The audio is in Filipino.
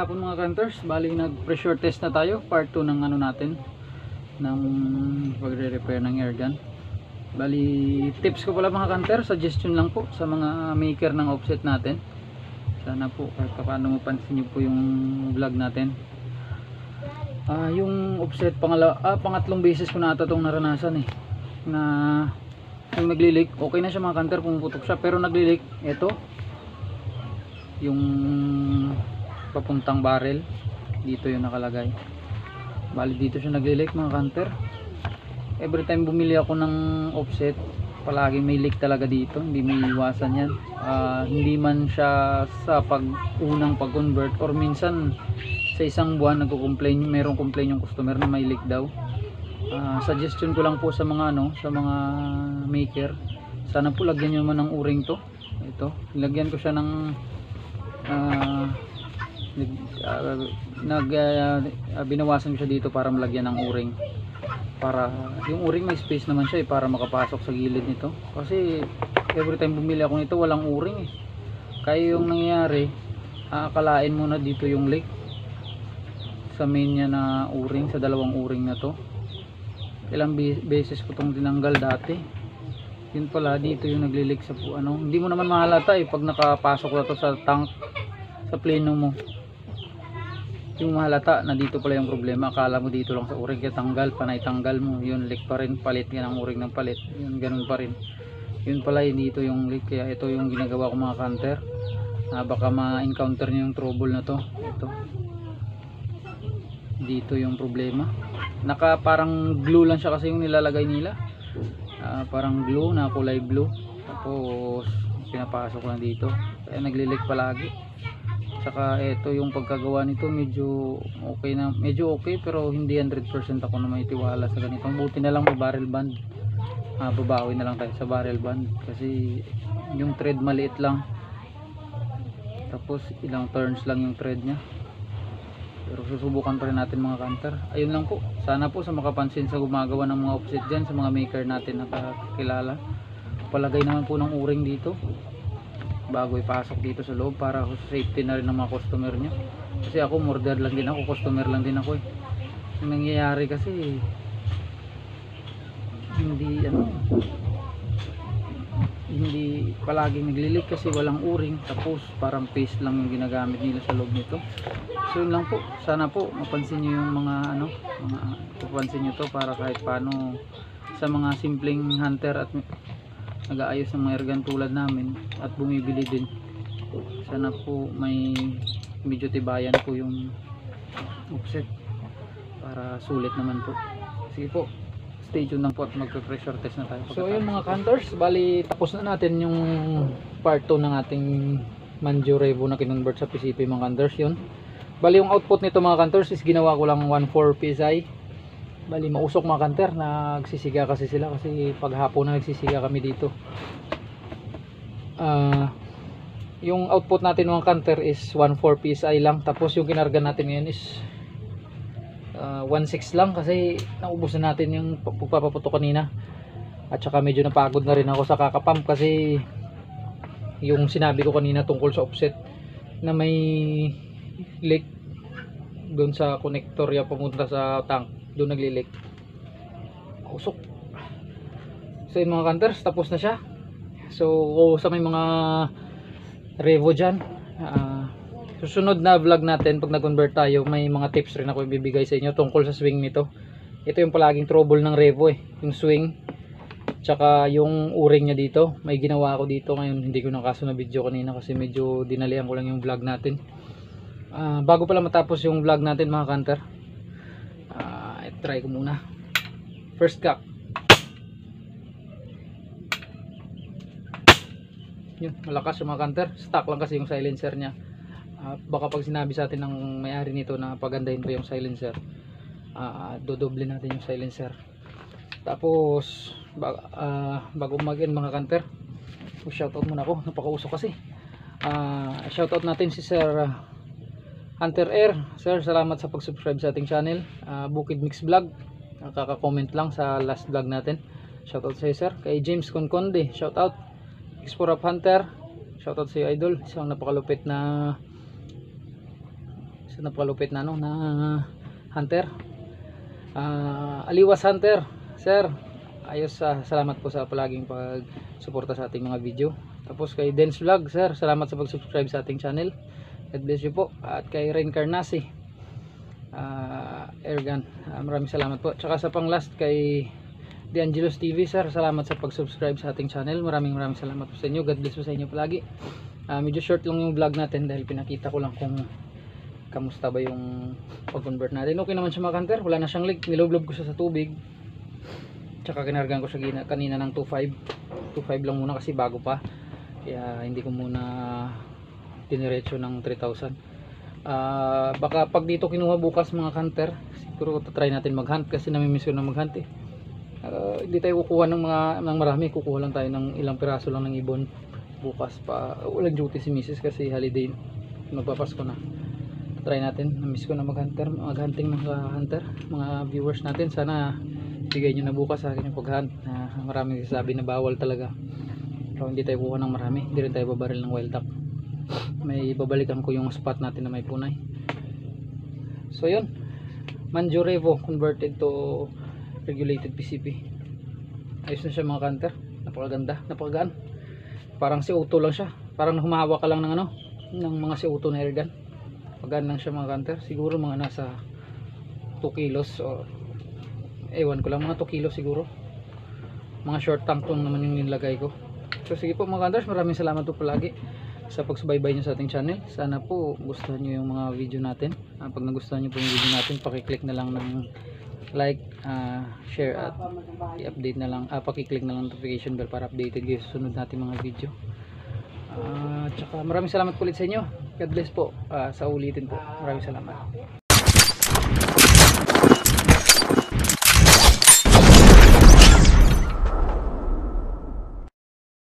hapon mga kanters, bali nag pressure test na tayo, part 2 ng ano natin, ng pagre-repair ng airgun. Bali tips ko pala mga kanter, suggestion lang po sa mga maker ng offset natin. Sana po kahit paano mapansin nyo po yung vlog natin. Yung offset pangatlong beses ko na ata itong naranasan na yung nagli-leak. Okay na siya mga kanter, pumuputok siya, pero nagli-leak ito yung papuntang barrel, dito yung nakalagay. Bali dito siya nagli-leak mga kanter. Every time bumili ako ng offset, palagi may leak talaga dito, hindi may iwasan yan. Hindi man siya sa unang pag-convert, or minsan sa isang buwan nagko-complain, mayroong complain yung customer na may leak daw. Suggestion ko lang po sa mga sa mga maker, sana po lagyan nyo man ng o-ring to. Ito, lagyan ko siya ng binawasan ko siya dito para malagyan ng o-ring, para yung o-ring may space naman siya para makapasok sa gilid nito. Kasi every time bumili ako nito walang o-ring kaya yung nangyayari, aakalain muna dito yung leak sa main niya na o-ring, sa dalawang o-ring na to. Ilang beses ko itong tinanggal dati, yun pala dito yung nagli-leak sa hindi mo naman mahalata pag nakapasok na to sa tank, sa pleno mo, yung mahalata na dito pala yung problema. Akala mo dito lang sa o-ring, kaya tanggal, panay tanggal mo, yun leak pa rin, palit yan ang o-ring ng palit, yun ganun pa rin. Yun pala dito yung leak, kaya ito yung ginagawa ko mga kanter. Baka ma-encounter nyo yung trouble na to. Ito dito yung problema, parang glue lang siya kasi yung nilalagay nila, parang glue na kulay blue, tapos pinapasok lang dito, kaya nagli-leak palagi. Saka ito yung pagkagawa nito, medyo okay pero hindi 100% ako na may tiwala sa ganito. Buti na lang may barrel band, babawi na lang tayo sa barrel band kasi yung thread maliit lang, tapos ilang turns lang yung thread nya. Pero susubukan pa rin natin mga kanter. Ayun lang po, sana po sa makapansin sa gumagawa ng mga offset dyan, sa mga maker natin na kakilala, palagay naman po ng o-ring dito bago ipasok dito sa loob, para safety na rin ng mga customer nyo. Kasi ako order lang din ako, customer lang din ako Ang nangyayari kasi hindi palaging nagli-leak kasi walang o-ring, tapos parang paste lang yung ginagamit nila sa loob nito. So yun lang po, sana po mapansin nyo yung mapansin nyo to, para kahit paano sa mga simpleng hunter at nag-aayos ng mga airgun tulad namin at bumibili din, sana po may medyo tibayan po yung offset para sulit naman po. Sige po, stay tuned lang po at magpe-pressure test na tayo. So yun mga counters, bali tapos na natin yung part 2 ng ating Manjo Revo na kinonvert sa PCP mga counters. Yun, bali yung output nito mga counters is ginawa ko lang 1.4 PSI. Bali mausok mga kanter, nagsisiga kasi sila, kasi paghapon na nagsisiga kami dito. Yung output natin mga kanter is 1.4 PSI lang, tapos yung kinarga natin ngayon is 1.6 lang kasi naubos na natin yung pagpapaputok kanina. At saka medyo napagod na rin ako sa kakapump, kasi yung sinabi ko kanina tungkol sa offset na may leak doon sa connector ya pamunta sa tank, doon nagli-leak, usok. So yun mga counters, tapos na siya. So sa may mga Revo dyan, susunod na vlog natin pag nag-convert tayo, may mga tips rin ako ibibigay sa inyo tungkol sa swing nito. Ito yung palaging trouble ng Revo yung swing, tsaka yung o-ring nya dito. May ginawa ako dito ngayon, hindi ko nakaso na video kanina kasi medyo dinalian ko lang yung vlog natin. Bago pala matapos yung vlog natin mga kanter, try ko muna first cock. Yun, malakas yung mga kanter, stuck lang kasi yung silencer nya. Baka pag sinabi sa atin ng may-ari nito na pagandahin pa yung silencer, dodoble natin yung silencer. Tapos bago mag-end mga kanter, shoutout muna ako, napakausok kasi. Shoutout natin si Sir Hunter Air. Sir, salamat sa pag-subscribe sa ating channel, Bukid Mix Vlog. Kaka-comment lang sa last vlog natin. Shoutout sa iyo sir. Kay James Conconde, shoutout. Explore Hunter, shoutout sa iyo idol. Isang napakalupit na sa napalupit na ano na hunter. Aliwas Hunter, sir, ayos, salamat po sa palaging pag-suporta sa ating mga video. Tapos kay Dens Vlog, sir, salamat sa pag-subscribe sa ating channel. God bless you po. At kay Reincarnasi Airgun, maraming salamat po. Tsaka sa pang last kay The Angelos TV, sir, salamat sa pag-subscribe sa ating channel. Maraming salamat po sa inyo. God bless po sa inyo palagi. Medyo short lang yung vlog natin dahil pinakita ko lang kung kamusta ba yung pag-convert natin. Okay naman siya mga hunter, wala na siyang leak. Niloblob ko siya sa tubig, tsaka kinargan ko siya kanina ng 2.5 lang muna kasi bago pa, kaya hindi ko muna diniretso ng 3,000. Baka pag dito kinuha bukas mga hunter, siguro try natin mag-hunt kasi namimiss ko na mag-hunt eh. Hindi tayo kukuha ng marami, kukuha lang tayo ng ilang piraso lang ng ibon bukas. Walang duty si Mrs. kasi holiday, magpapasko na. Try natin, namiss ko na mag-hunting mga hunter, mga viewers natin. Sana bigay nyo na bukas sa akin yung pag-hunt. Maraming sasabi na bawal talaga, pero hindi tayo kuha ng marami, hindi rin tayo babaril ng wild duck. May babalikan ko yung spot natin na may punay. So yun, Manjo Revo converted to regulated PCP. Ayos na siya mga hunter, napakaganda, napakagaan. Parang si auto lang siya, parang humahawa ka lang ng ng mga si auto na airgun. Pagaan lang siya mga hunter, siguro mga nasa 2 kilos o ewan ko lang, mga 2 kilos siguro. Mga short tank tong naman yung nilagay ko. So sige po mga hunters, maraming salamat po palagi sa pagsubaybay nyo sa ating channel. Sana po gustuhan nyo yung mga video natin. Pag nagustuhan nyo po yung video natin, pakiclick na lang ng like, share at i-update na lang, pakiclick na lang notification bell para updated kayo sa sunod natin mga video. Tsaka maraming salamat ulit sa inyo. God bless po, sa ulitin po. Maraming salamat.